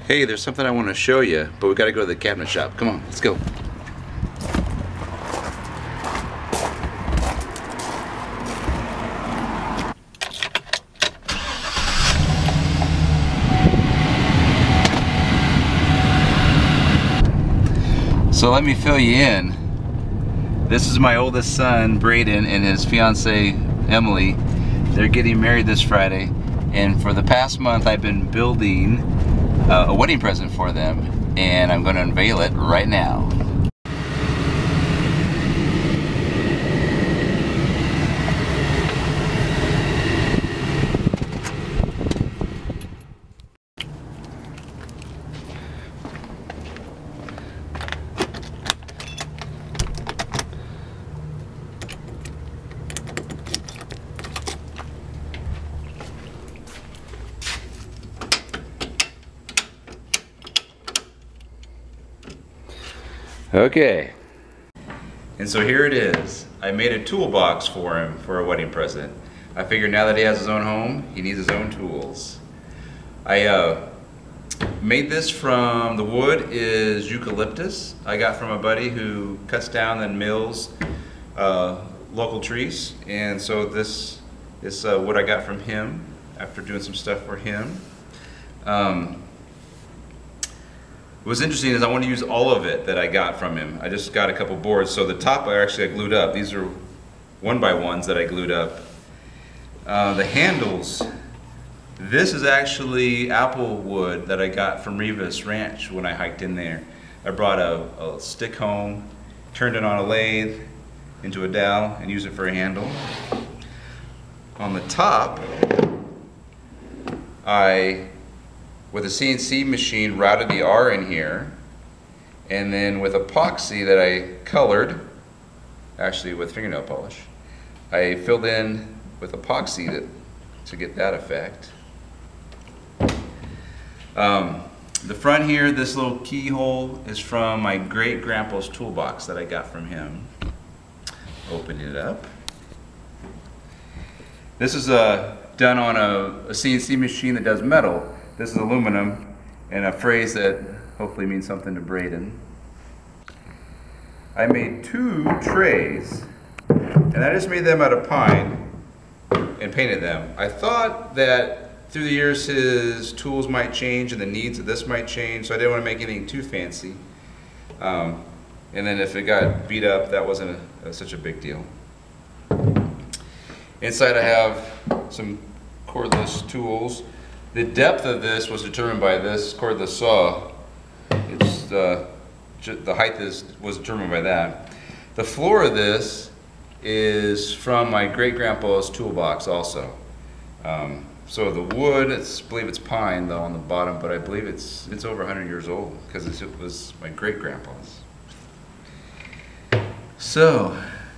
Hey, there's something I want to show you, but we got to go to the cabinet shop. Come on, let's go. So let me fill you in. This is my oldest son, Braden, and his fiancee, Emily. They're getting married this Friday, and for the past month I've been building a wedding present for them, and I'm going to unveil it right now. Okay, and so here it is. I made a toolbox for him for a wedding present. I figured now that he has his own home, he needs his own tools. I made this from, the wood is eucalyptus. I got from a buddy who cuts down and mills local trees, and so this is what I got from him after doing some stuff for him. What's interesting is I want to use all of it that I got from him. I just got a couple boards, so the top I glued up. These are 1x1s that I glued up. The handles, this is actually apple wood that I got from Rivas Ranch when I hiked in there. I brought a stick home, turned it on a lathe into a dowel, and used it for a handle. On the top, with a CNC machine, routed the R in here, and then with epoxy that I colored, actually with fingernail polish, I filled in with epoxy to get that effect. The front here, this little keyhole is from my great-grandpa's toolbox that I got from him. Open it up. This is done on a CNC machine that does metal. This is aluminum, and a phrase that hopefully means something to Braden. I made 2 trays, and I just made them out of pine and painted them. I thought that through the years his tools might change and the needs of this might change, so I didn't want to make anything too fancy. And then if it got beat up, that wasn't such a big deal. Inside I have some cordless tools. The depth of this was determined by this cordless saw. It's the height was determined by that. The floor of this is from my great-grandpa's toolbox also. So the wood, I believe it's pine though on the bottom, but I believe it's over 100 years old because it was my great-grandpa's. So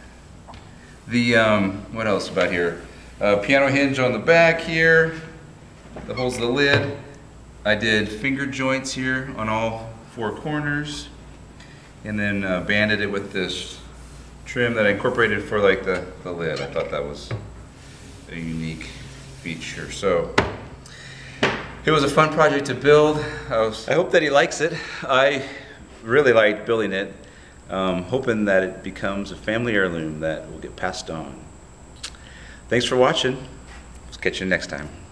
what else about here? Piano hinge on the back here. The holes of the lid. I did finger joints here on all 4 corners, and then banded it with this trim that I incorporated for like the lid. I thought that was a unique feature. So it was a fun project to build. I hope that he likes it. I really liked building it, hoping that it becomes a family heirloom that will get passed on. Thanks for watching. Let's catch you next time.